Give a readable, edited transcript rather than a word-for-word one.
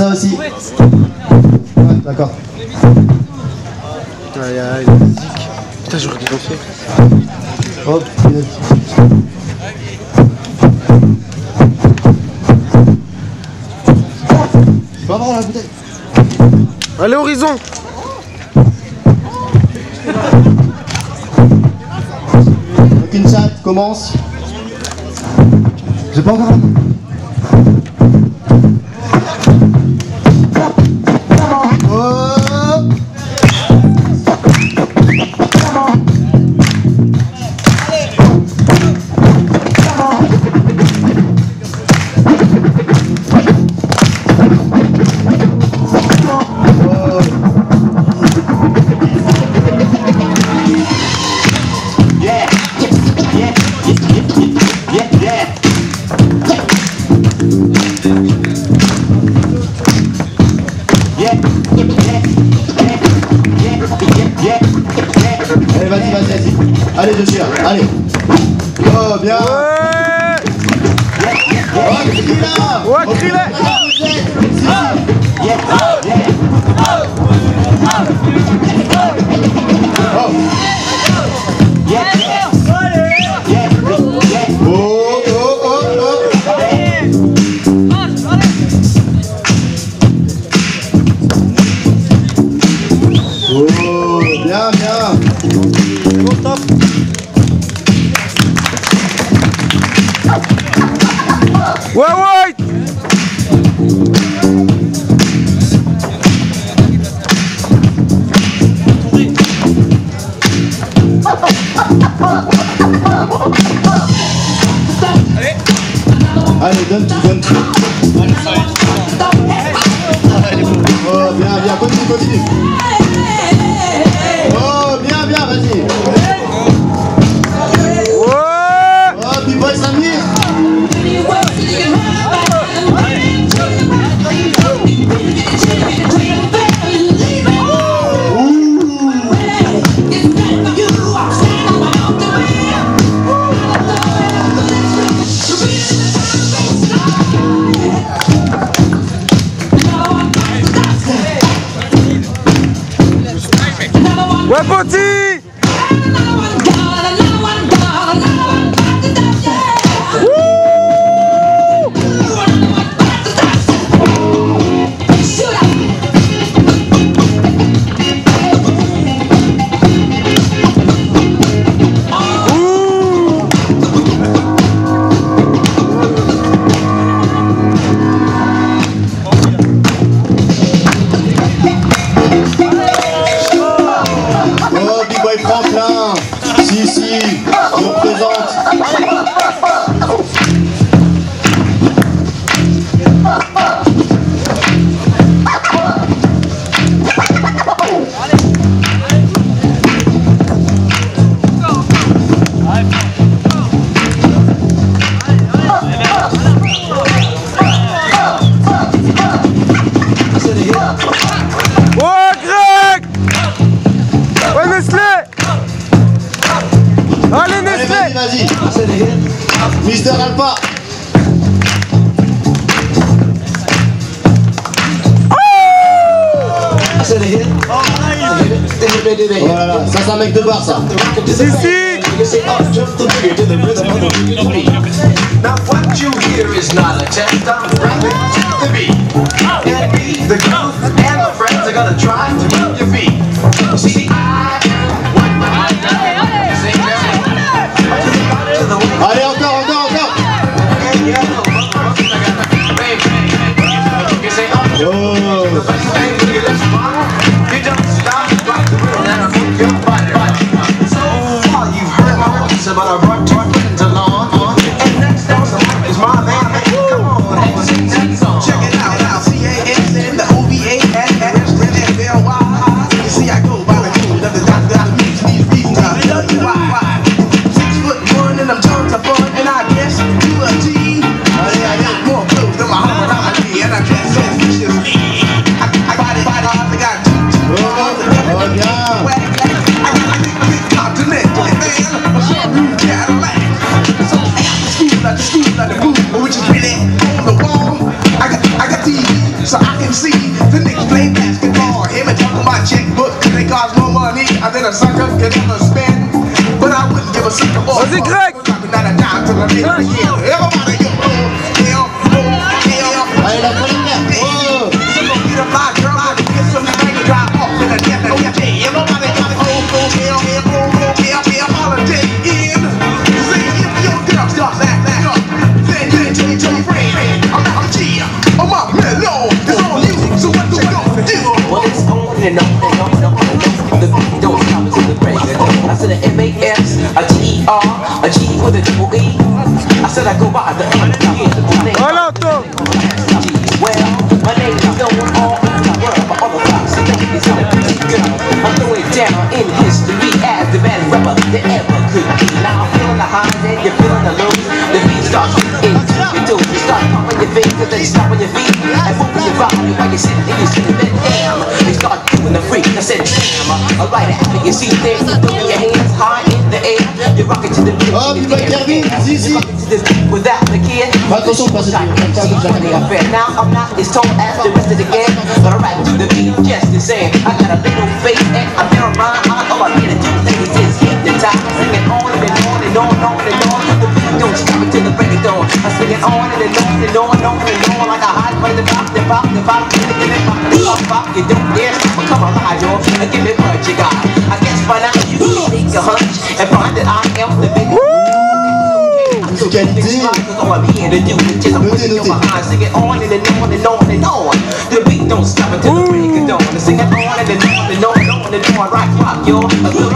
Ça aussi. Ouais, d'accord. Aïe aïe, la musique. Putain, j'aurais dû refaire. Hop, je peux avoir la bouteille. Allez, Horizon. Donc une chatte commence. J'ai pas encore la main. Allez, vas-y. Allez, je suis là. Allez. Oh, bien. Oh, crie là. Ouais, crie là. Ouais, ouais. Allez, donne tout. Oh, bien, continue. Oh, bien, vas-y. Oh, B-Boy Samir. Ouais, petit. Franklin, si, je représente. Ouais, Greg. Ouais, Nestlé. Allez, Nestlé. Vas-y. Mister Alpha. Voilà, ça c'est un mec de bar, ça. Now what you hear is not a test, I'm rapping to the beat. And me, the group, and the friends are gonna try to move your feet. See, I am what my sing now. Allez, encore. But I brought two friends along, and next up is my man. Come on, sing that song. Check it out now. CASN, the OVA, and NFL. See, the niggas play basketball. Him and talking about checkbook. They cost more money than a sucker could ever spend. But I wouldn't give a sucker more. Vas-y, Greg! Not a dime till I made it again. Everybody go, Allez, la première. Oh. so go get a fly girl out and get some money, drive off in a jet. Everybody got to holiday in. See, if your girl starts acting up, then tell your friend, I'm G, I'm up, mellow, it's on you, so what you gonna do? Well, it's on and on and on and on and on. The beat don't stop until the break of dawn. I said a M-A-S, a G-E-R, a G with a double E. I said I go by the M, the name. Voilà, toi! Well, my name is known all over the world for all the rocks and ladies and a pretty girl. I'm going down in history as the best rapper that ever could be. Now I'm feeling the highs and you're feeling the lows. The beat starts getting into your toes. You start pumping your fingers, then stop on your feet and moving your body while you're sitting and you're sitting there. Damn, they start doing the freak. I said, damn, alright, after you see things, you're throwing your hands high in the air. You're rocking to the beat. Oh, puis Kevin, Zizi. Without the kid. Attention, pas cette Now I'm not as tall as the rest of the gang, but I rap to the beat just the same. I got a little face and I feel rhyme. All I get to do things is hypnotize. Sing it on and on and on and on and on. The beat don't stop until the break of dawn. I sing it on and on and on and on and on like a hot butter. The pop, the pop, the pop, the pop, the pop, the pop, pop. You don't dare stop or come alive, yo. And give me what you got. I guess by now you can take a hunch and find that I am the big. Musicalité. All I'm here to do is just put it in my eyes, sing it on and on and on and on. The beat don't stop until the break of dawn. Sing it on and on and on and on and on. Rock, yo.